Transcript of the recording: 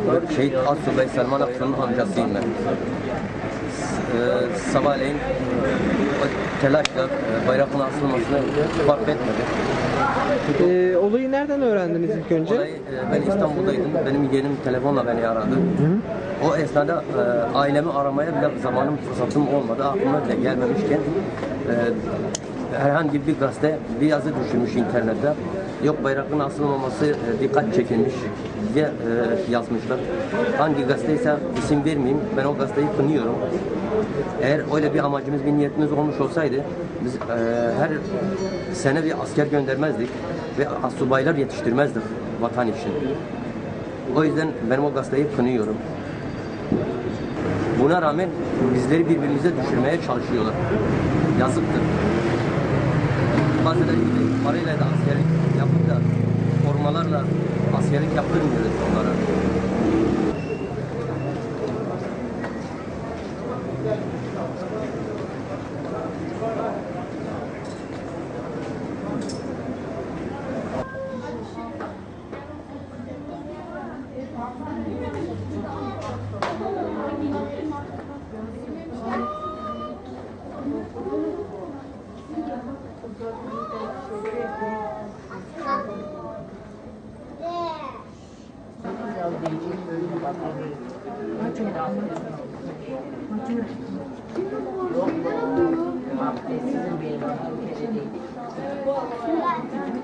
Şehit Assubay Selman Aksu'nun amcasıyım ben. Sabahleyin telaşla bayrağın asılmasını fark etmedi. Olayı nereden öğrendiniz ilk önce? Olayı, ben İstanbul'daydım. Benim yeğenim telefonla beni aradı. O esnada ailemi aramaya bile zamanım, fırsatım olmadı. Aklıma bile gelmemişken herhangi bir gazete bir yazı düşürmüş internette. Yok, bayrağın asılmaması dikkat çekilmiş diye yazmışlar. Hangi gazeteyse isim vermeyeyim. Ben o gazeteyi kınıyorum. Eğer öyle bir amacımız, bir niyetimiz olmuş olsaydı biz her sene bir asker göndermezdik ve astsubaylar yetiştirmezdik vatan için. O yüzden ben o gazeteyi kınıyorum. Buna rağmen bizleri birbirimize düşürmeye çalışıyorlar. Yazıktır. Bazıları parayla da askerlik yapıp da formalarla askerlik yaptırmıyoruz onlara. Yok, sizin bir kere değil.